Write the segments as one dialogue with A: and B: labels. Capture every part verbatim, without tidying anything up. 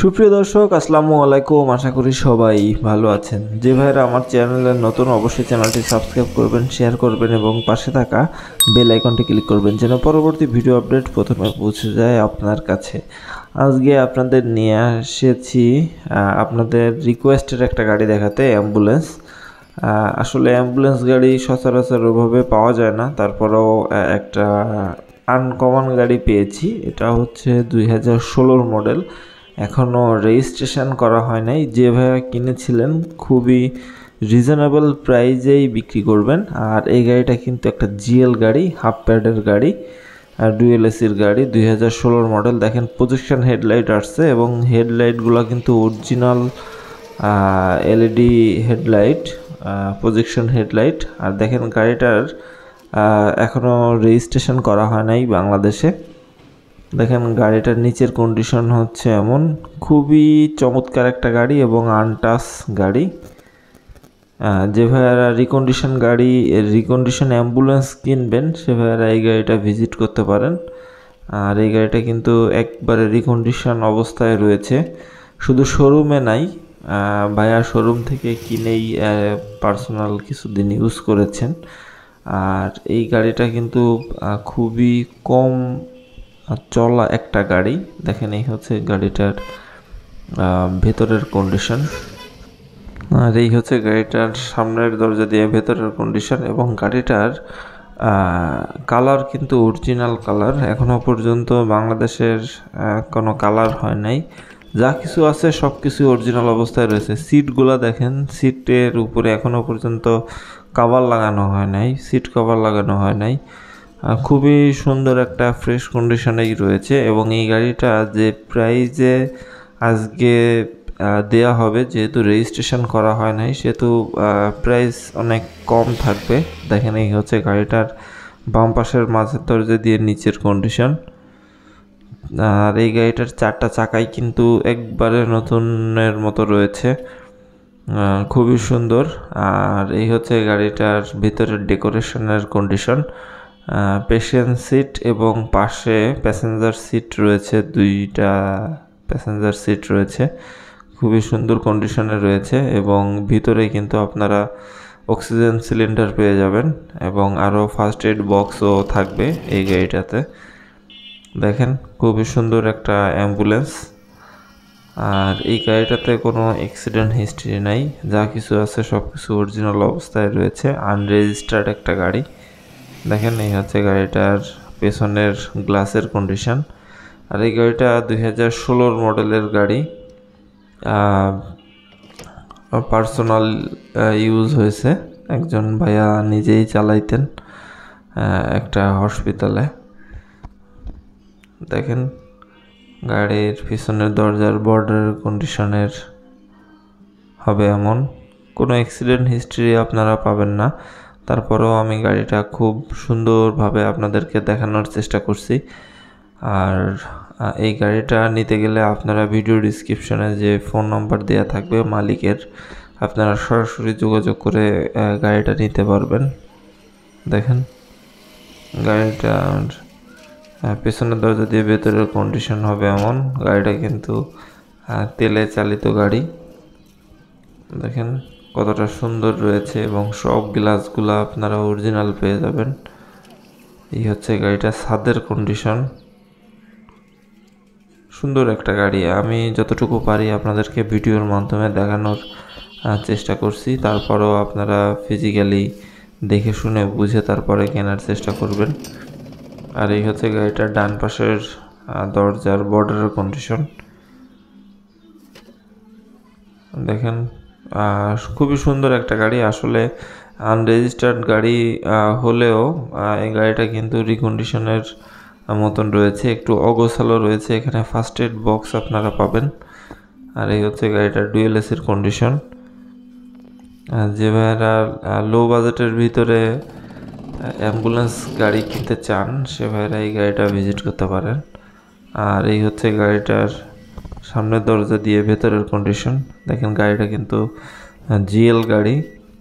A: সুপ্রিয় দর্শক আসসালামু আলাইকুম, আশা করি সবাই ভালো আছেন। যে ভাইরা আমার চ্যানেলের নতুন অবশ্যই চ্যানেলটি সাবস্ক্রাইব করবেন, শেয়ার করবেন এবং পাশে থাকা বেল আইকনটি ক্লিক করবেন যেন পরবর্তী ভিডিও আপডেট প্রথমে পৌঁছে যায় আপনার কাছে। আজকে আপনাদের নিয়ে এসেছি আপনাদের রিকোয়েস্টের একটা গাড়ি দেখাতে, অ্যাম্বুলেন্স। আসলে অ্যাম্বুলেন্স গাড়ি সচরাচর ওভাবে পাওয়া যায় না, তারপরেও একটা আনকমন গাড়ি পেয়েছি। এটা হচ্ছে দুই হাজার ষোলোর মডেল, এখনও রেজিস্ট্রেশন করা হয় নাই। যে ভাইয়া কিনেছিলেন খুবই রিজনেবল প্রাইজেই বিক্রি করবেন। আর এই গাড়িটা কিন্তু একটা জিএল গাড়ি, হাফ প্যাডের গাড়ি, আর ডুয়েল এসির গাড়ি, দুই হাজার ষোলোর মডেল। দেখেন প্রজেকশন হেডলাইট আসছে এবং হেডলাইটগুলো কিন্তু original LED headlight, projection headlight. আর দেখেন গাড়িটার এখনও রেজিস্ট্রেশন করা হয় নাই বাংলাদেশে। দেখেন গাড়িটার নিচের কন্ডিশন হচ্ছে এমন, খুবই চমৎকার একটা গাড়ি এবং আনটাচ গাড়ি। যে ভাইয়ারা রিকন্ডিশন গাড়ি, রিকন্ডিশন অ্যাম্বুলেন্স কিনবেন সে ভাইয়ারা এই গাড়িটা ভিজিট করতে পারেন। আর এই গাড়িটা কিন্তু একবারে রিকন্ডিশন অবস্থায় রয়েছে, শুধু শোরুমে নাই, ভাইয়া শোরুম থেকে কিনেই পার্সোনাল কিছুদিন ইউজ করেছেন। আর এই গাড়িটা কিন্তু খুবই কম চলা একটা গাড়ি। দেখেন এই হচ্ছে গাড়িটার ভেতরের কন্ডিশন, আর এই হচ্ছে গাড়িটার সামনের দরজা দিয়ে ভেতরের কন্ডিশন। এবং গাড়িটার কালার কিন্তু অরিজিনাল কালার, এখনও পর্যন্ত বাংলাদেশের কোনো কালার হয় নাই। যা কিছু আছে সব কিছু অরিজিনাল অবস্থায় রয়েছে। সিটগুলো দেখেন, সিটের উপরে এখনও পর্যন্ত কভার লাগানো হয় নাই, সিট কভার লাগানো হয় নাই। খুবই সুন্দর একটা ফ্রেশ কন্ডিশনেই রয়েছে। এবং এই গাড়িটা যে প্রাইজে আজকে দেয়া হবে, যেহেতু রেজিস্ট্রেশন করা হয় নাই সেহেতু প্রাইস অনেক কম থাকবে। দেখেন এই হচ্ছে গাড়িটার বাম পাশের মাঝের দরজা দিয়ে নিচের কন্ডিশন। আর এই গাড়িটার চারটা চাকাই কিন্তু একবারে নতুনের মতো রয়েছে, খুবই সুন্দর। আর এই হচ্ছে গাড়িটার ভিতরের ডেকোরেশনের কন্ডিশন। পেশেন্ট সিট এবং পাশে প্যাসেঞ্জার সিট রয়েছে, দুইটা প্যাসেঞ্জার সিট রয়েছে, খুবই সুন্দর কন্ডিশনে রয়েছে। এবং ভিতরে কিন্তু আপনারা অক্সিজেন সিলিন্ডার পেয়ে যাবেন এবং আরও ফার্স্ট এড বক্সও থাকবে এই গাড়িটাতে। দেখেন খুবই সুন্দর একটা অ্যাম্বুলেন্স। আর এই গাড়িটাতে কোনো অ্যাক্সিডেন্ট হিস্ট্রি নাই, যা কিছু আছে সব কিছু অরিজিনাল অবস্থায় রয়েছে, আনরেজিস্টার্ড একটা গাড়ি। দেখেন এই হচ্ছে গাড়িটার পেছনের গ্লাসের কন্ডিশন। আর এই গাড়িটা দুই হাজার ষোলোর মডেলের গাড়ি, পার্সোনাল ইউজ হয়েছে, একজন ভাইয়া নিজেই চালাইতেন একটা হসপিটালে। দেখেন গাড়ির পিছনের দরজার বর্ডারের কন্ডিশনের হবে এমন, কোনো অ্যাক্সিডেন্ট হিস্ট্রি আপনারা পাবেন না। তারপরেও আমি গাড়িটা খুব সুন্দরভাবে আপনাদেরকে দেখানোর চেষ্টা করছি। আর এই গাড়িটা নিতে গেলে আপনারা ভিডিও ডিসক্রিপশনে যে ফোন নাম্বার দেওয়া থাকবে মালিকের, আপনারা সরাসরি যোগাযোগ করে গাড়িটা নিতে পারবেন। দেখেন গাড়িটার পেছনের দরজা দিয়ে ভেতরের কন্ডিশন হবে এমন। গাড়িটা কিন্তু তেলে চালিত গাড়ি, দেখেন কতটা সুন্দর রয়েছে এবং সব গ্লাসগুলো আপনারা অরিজিনাল পেয়ে যাবেন। এই হচ্ছে গাড়িটা ছাদের কন্ডিশন, সুন্দর একটা গাড়ি। আমি যতটুকু পারি আপনাদেরকে ভিডিওর মাধ্যমে দেখানোর চেষ্টা করছি, তারপরেও আপনারা ফিজিক্যালি দেখে শুনে বুঝে তারপরে কেনার চেষ্টা করবেন। আর এই হচ্ছে গাড়িটার ডান পাশের দরজার বর্ডারের কন্ডিশন। দেখেন খুবই সুন্দর একটা গাড়ি। আসলে আনরেজিস্টার্ড গাড়ি হলেও এই গাড়িটা কিন্তু রিকন্ডিশনের মতন রয়েছে, একটু অগোছালো রয়েছে। এখানে ফার্স্ট এড বক্স আপনারা পাবেন। আর এই হচ্ছে গাড়িটার ডুয়েল এসির কন্ডিশন। যে ভাইয়েরা লো বাজেটের ভিতরে অ্যাম্বুলেন্স গাড়ি কিনতে চান সে ভাইয়েরা এই গাড়িটা ভিজিট করতে পারেন। আর এই হচ্ছে গাড়িটার সামনের দরজা দিয়ে ভেতরের কন্ডিশন। দেখেন গাড়িটা কিন্তু জিএল গাড়ি,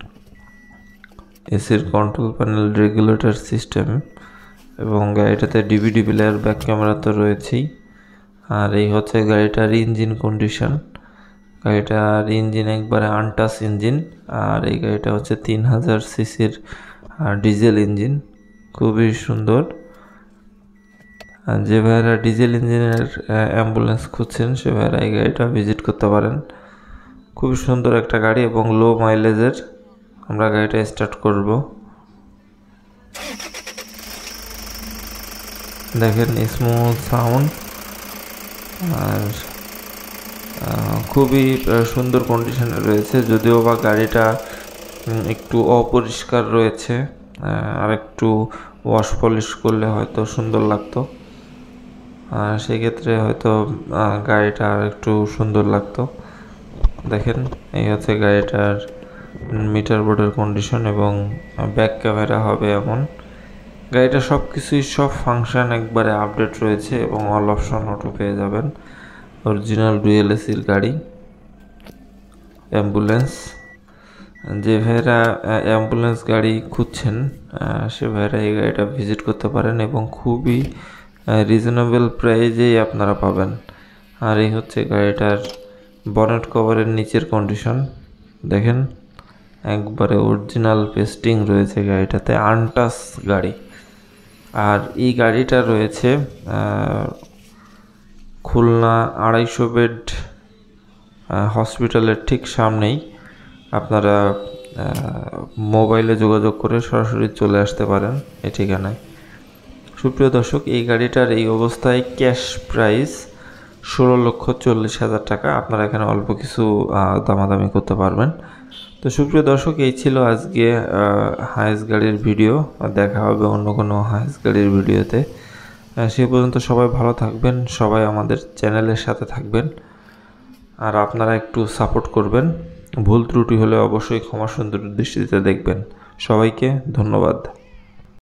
A: এসির কন্ট্রোল প্যানেল, রেগুলেটর সিস্টেম এবং গাড়িটাতে ডিভিডি প্লেয়ার, ব্যাক ক্যামেরা তো রয়েছেই। আর এই হচ্ছে গাড়িটার ইঞ্জিন কন্ডিশন। গাড়িটার ইঞ্জিন একবারে আনটাস ইঞ্জিন। আর এই গাড়িটা হচ্ছে তিন হাজার সিসির ডিজেল ইঞ্জিন, খুবই সুন্দর। আর যে ভাইয়েরা ডিজেল ইঞ্জিনের অ্যাম্বুলেন্স খুঁজছেন সে ভাইয়েরা এই গাড়িটা ভিজিট করতে পারেন। খুবই সুন্দর একটা গাড়ি এবং লো মাইলেজের। আমরা গাড়িটা স্টার্ট করব। দেখেন স্মুথ সাউন্ড, আর খুবই সুন্দর কন্ডিশনে রয়েছে। যদিও বা গাড়িটা একটু অপরিষ্কার রয়েছে, আর একটু ওয়াশ পলিশ করলে হয়তো সুন্দর লাগতো, সেক্ষেত্রে হয়তো গাড়িটা আর একটু সুন্দর লাগতো। দেখেন এই হচ্ছে গাড়িটার মিটার বোর্ডের কন্ডিশন এবং ব্যাক ক্যামেরা হবে এমন। গাড়িটা সব কিছুই সব ফাংশন একবারে আপডেট রয়েছে এবং অল অপশন অটো পেয়ে যাবেন। অরিজিনাল ডুয়েল এসির গাড়ি অ্যাম্বুলেন্স। যে ভাইয়েরা অ্যাম্বুলেন্স গাড়ি খুঁজছেন সে ভাইয়েরা এই গাড়িটা ভিজিট করতে পারেন এবং খুবই রিজনেবল প্রাইজেই আপনারা পাবেন। আর এই হচ্ছে গাড়িটার বনেট কভারের নিচের কন্ডিশন। দেখেন একবারে অরিজিনাল পেস্টিং রয়েছে গাড়িটাতে, আনটাস গাড়ি। আর এই গাড়িটা রয়েছে খুলনা আড়াইশো বেড হসপিটালের ঠিক সামনেই। আপনারা মোবাইলে যোগাযোগ করে সরাসরি চলে আসতে পারেন এই ঠিকানায়। সুপ্রিয় দর্শক, এই গাড়িটার এই অবস্থায় ক্যাশ প্রাইস ষোলো লক্ষ চল্লিশ হাজার টাকা। আপনারা এখানে অল্প কিছু দামাদামি করতে পারবেন। তো সুপ্রিয় দর্শক, এই ছিল আজকে হাইস গাড়ির ভিডিও। দেখা হবে অন্য কোনো হাইস গাড়ির ভিডিওতে। সে পর্যন্ত সবাই ভালো থাকবেন, সবাই আমাদের চ্যানেলের সাথে থাকবেন, আর আপনারা একটু সাপোর্ট করবেন। ভুল ত্রুটি হলে অবশ্যই ক্ষমা সুন্দর দৃষ্টিতে দেখবেন। সবাইকে ধন্যবাদ।